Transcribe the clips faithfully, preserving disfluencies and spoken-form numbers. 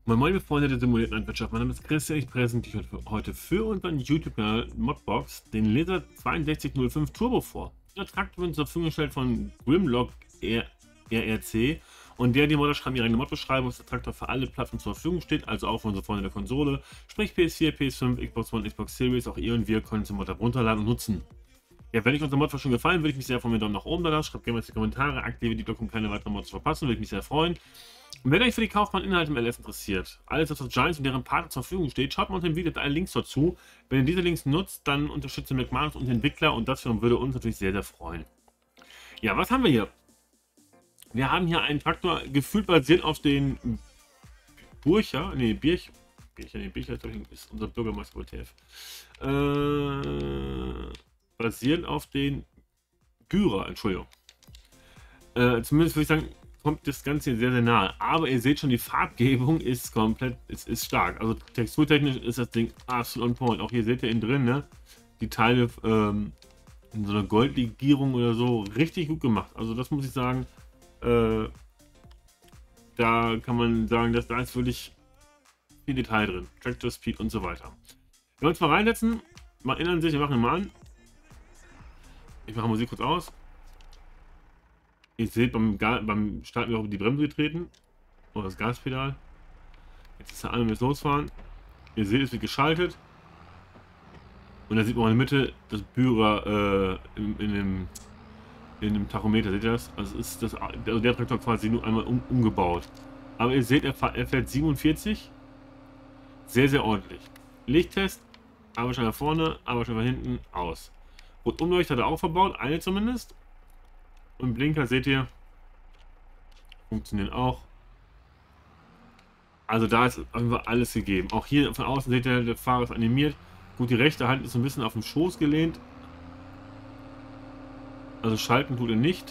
Moin Moin, liebe Freunde der simulierten Landwirtschaft. Mein Name ist Christian. Ich präsentiere euch heute für unseren YouTube-Kanal Modbox den Laser zweiundsechzig null fünf Turbo vor. Der Traktor wird zur Verfügung gestellt von Grimlock R R C und der, die Modder schreiben ihre eigene Mod-Beschreibung, dass der Traktor für alle Plattformen zur Verfügung steht, also auch für unsere Freunde der Konsole, sprich P S vier, P S fünf, Xbox One, Xbox Series. Auch ihr und wir können den Mod runterladen und nutzen. Ja, wenn euch unser Mod schon gefallen, würde ich mich sehr freuen, wenn ihr einen Daumen nach oben da lasst. Schreibt gerne mal in die Kommentare, aktiviert die Glocke, um keine weiteren Mods zu verpassen, würde ich mich sehr freuen. Und wenn euch für die Kaufmann-Inhalte im L S interessiert, alles, was auf Giants und deren Partner zur Verfügung steht, schaut mal unter dem Video alle Links dazu. Wenn ihr diese Links nutzt, dann unterstützt ihr McManus und den Entwickler und das würde uns natürlich sehr, sehr freuen. Ja, was haben wir hier? Wir haben hier einen Traktor, gefühlt basiert auf den Burcher, nee, Birch, Bircher, nee, Bircher ist unser Bürgermeister T F. Äh, basiert auf den Bührer, Entschuldigung. Äh, zumindest würde ich sagen, kommt das Ganze hier sehr, sehr nahe. Aber ihr seht schon, die Farbgebung ist komplett, ist, ist stark. Also texturtechnisch ist das Ding absolut on point. Auch hier seht ihr innen drin, ne? Die Teile ähm, in so einer Goldlegierung oder so, richtig gut gemacht. Also das muss ich sagen, äh, da kann man sagen, dass da ist wirklich viel Detail drin. Tractor Speed und so weiter. Wenn wir uns mal reinsetzen, mal erinnern sich, wir machen ihn mal an. Ich mache Musik kurz aus. Ihr seht, beim, beim Starten wir auf die Bremse getreten. Oder das Gaspedal. Jetzt ist er an und jetzt losfahren. Ihr seht, es wird geschaltet. Und da sieht man in der Mitte das Bührer äh, in, in, dem, in dem Tachometer. Seht ihr das? Also, ist das also der Traktor quasi nur einmal um, umgebaut. Aber ihr seht, er, er fährt siebenundvierzig. Sehr, sehr ordentlich. Lichttest. Aber schon nach vorne, aber schon nach hinten aus. Und Umleuchter hat er auch verbaut. Eine zumindest. Und Blinker seht ihr, funktionieren auch. Also da ist einfach alles gegeben. Auch hier von außen seht ihr, der Fahrer ist animiert. Gut, die rechte Hand ist ein bisschen auf den Schoß gelehnt. Also schalten tut er nicht.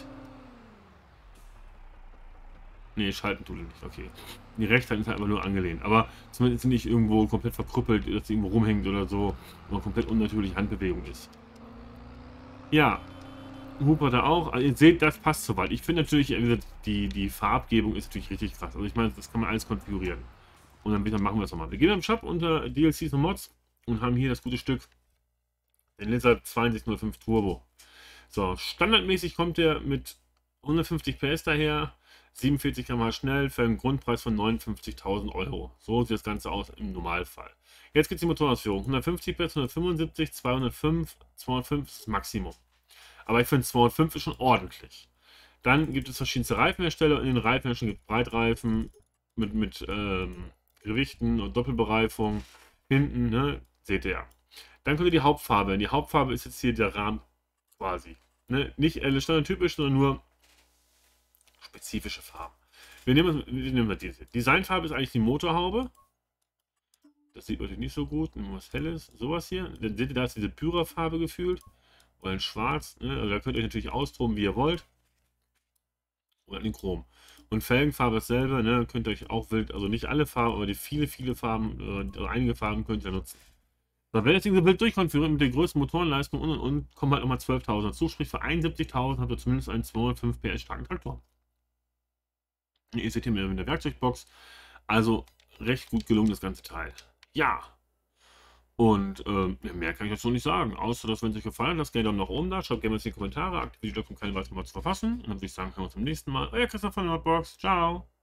Ne, schalten tut er nicht, okay. Die rechte Hand ist halt einfach nur angelehnt. Aber zumindest nicht irgendwo komplett verkrüppelt, dass sie irgendwo rumhängt oder so. Oder komplett unnatürliche Handbewegung ist. Ja. Huber da auch. Also ihr seht, das passt soweit. Ich finde natürlich, die, die Farbgebung ist natürlich richtig krass. Also ich meine, das kann man alles konfigurieren. Und dann machen wir das nochmal. Wir gehen am Shop unter D L Cs und Mods und haben hier das gute Stück. Den Laser zweiundsechzig null fünf Turbo. So, standardmäßig kommt der mit hundertfünfzig P S daher, siebenundvierzig Kilometer pro Stunde schnell, für einen Grundpreis von neunundfünfzigtausend Euro. So sieht das Ganze aus im Normalfall. Jetzt gibt es die Motorausführung. hundertfünfzig P S, hundertfünfundsiebzig, zweihundertfünf, zweihundertfünf ist das Maximum. Aber ich finde zweihundertfünf ist schon ordentlich. Dann gibt es verschiedenste Reifenhersteller. In den Reifenherstellern gibt es Breitreifen mit, mit ähm, Gewichten und Doppelbereifung. Hinten, ne, seht ihr ja. Dann kommt die Hauptfarbe. Die Hauptfarbe ist jetzt hier der Rahmen quasi. Ne? Nicht äh, standardtypisch, sondern nur spezifische Farben. Wir nehmen, wir nehmen diese. Designfarbe ist eigentlich die Motorhaube. Das sieht natürlich nicht so gut. Nehmen wir was Helles. Sowas hier. Dann seht ihr, da ist diese Pyra-Farbe gefühlt. Oder in Schwarz, ne? Also da könnt ihr euch natürlich austoben, wie ihr wollt. Oder in Chrom. Und Felgenfarbe dasselbe, ne? Könnt ihr euch auch wild, also nicht alle Farben, aber die viele, viele Farben, also einige Farben könnt ihr nutzen. So, wenn ihr das Ding so wild durchkonfiguriert mit der größten Motorenleistung und und und, kommen halt nochmal zwölftausend dazu. Sprich, für einundsiebzigtausend habt ihr zumindest einen zweihundertfünf P S starken Traktor. Ihr seht hier mit der Werkzeugbox. Also recht gut gelungen, das ganze Teil. Ja. Und ähm, mehr kann ich dazu nicht sagen. Außer, dass wenn es euch gefallen hat, lasst gerne einen Daumen nach oben da. Schreibt gerne mal in die Kommentare. Aktiviert die Glocke, um keine weiteren Mal zu verpassen. Und dann würde ich sagen, hören wir uns beim nächsten Mal. Euer Christoph von Modbox. Ciao.